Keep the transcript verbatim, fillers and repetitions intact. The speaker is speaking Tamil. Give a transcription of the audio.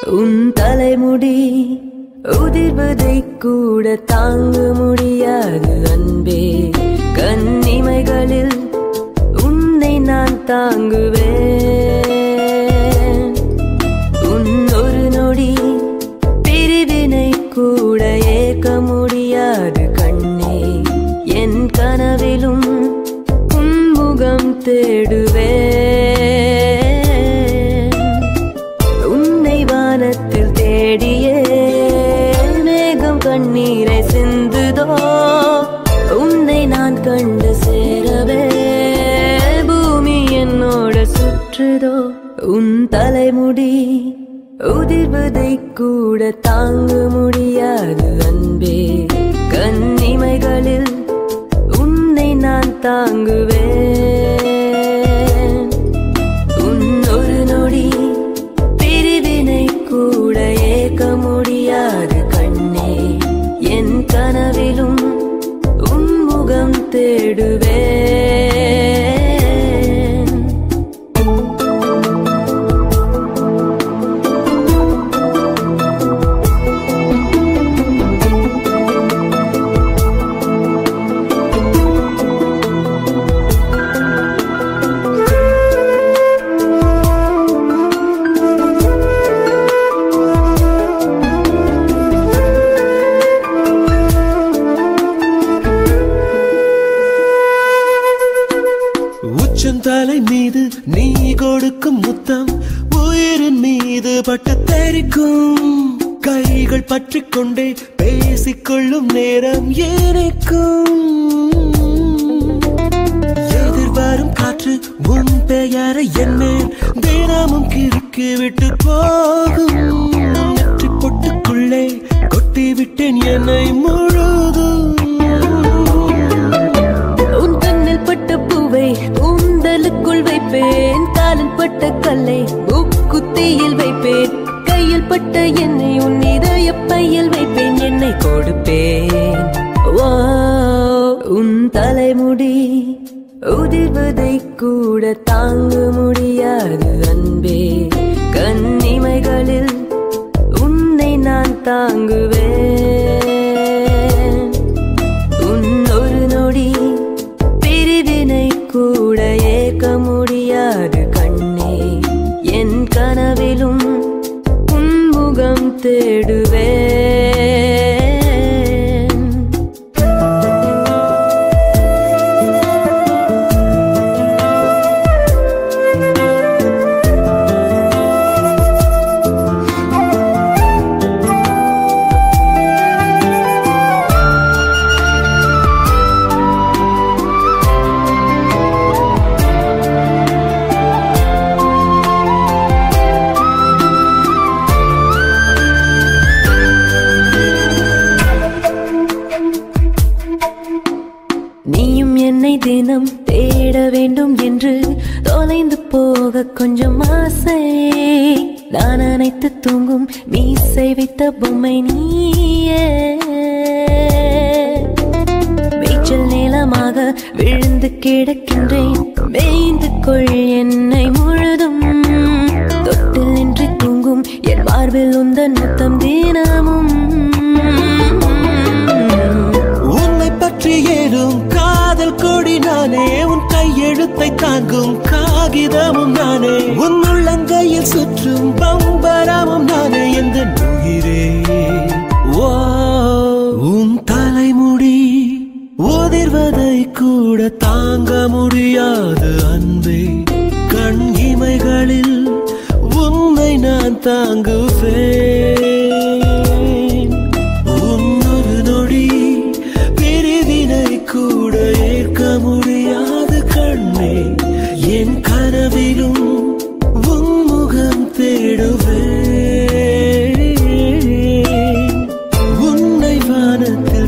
உன் தலைமுடி உதிர்வதை கூட தாங்க முடியாது அன்பே. கண்ணிமைகளில் உன்னை நான் தாங்குவேன். உன் ஒரு நொடி பிரிவினை கூட ஏற்க முடியாது கண்ணே. என் கனவிலும் உன் முகம் தேடுவேன். உன்னை வானத்தில் தேடியே மேகம் கண்ணீரை சிந்துதோ. உன்னை நான் கண்டு சேரவே பூமி என்னோட சுற்றுதோ. உன் தலைமுடி உதிர்வதை கூட தாங்க முடியாது அன்பே. கண்ணிமைகளில் உன்னை நான் தாங்குவேன். உன் ஒரு நொடி பிரிவினை கூட ஏற்க முடியாது கண்ணே. என் கனவிலும் உன் முகம் தேடுவேன். தலை மீது நீ கொடுக்கும் முத்தம் உயிரின் மீது பட்ட தெரிக்கும். கைகள் பற்றி கொண்டே பேசிக்கொள்ளும் நேரம் எனக்கும். எதிர்வரும் காற்று உன் பெயரை என்னேன் தினமும் கிறுக்கி விட்டு போகும். நெற்றி பொட்டுக்குள்ளே கொட்டி விட்டேன் என்னை முழுதும். உன் கண்ணில் பட்ட பூவை கூந்தலுக்குள் வைப்பேன். காலில் பட்ட கல்லை உக்குத்தியில் வைப்பேன். கையில் பட்ட என்னை உன் இதய பையில் வைப்பேன். என்னை கொடுப்பேன். உன் தலைமுடி உதிர்வதை கூட தாங்க முடியாது அன்பே. கண்ணிமைகளில் உன்னை நான் தாங்குவேன். உன் ஒரு நொடி பிரிவினை கூட ஏற்க முடியாது கண்ணே. என் கனவிலும் உன் முகம் தேடுவேன். நீயும் என்னை தினம் தேட வேண்டும் என்று தொலைந்து போக கொஞ்சம் ஆசை. நான் அனைத்து தூங்கும் மீசை வைத்த பொம்மை நீயே. மேய்ச்சல் நிலமாக விழுந்து கிடக்கின்றேன். மேய்ந்து கொள் என்னை முழுதும். தொட்டில் நின்று தூங்கும் என் மார்பில் உந்தன் முத்தம் தினமும். உன்னை பற்றி ஏறும் காதல் கொடி நானே. உன் கையெழுத்தை தாங்கும் காகிதமும் நானே. உன் உள்ளங்கையில் சுற்றும் பம்பரமும் நானே. எந்த உயிரே உன் தலைமுடி உதிர்வதை கூட தாங்க முடியாது அன்பே. கண் இமைகளில் உன்னை நான் தாங்குவேன். உன்னொரு நொடி பிரிவினை கூட ஏற்க முடியாது கண்ணே. என் கனவிலும் உன் முகம் தேடுவேன். உன்னை வானத்தில்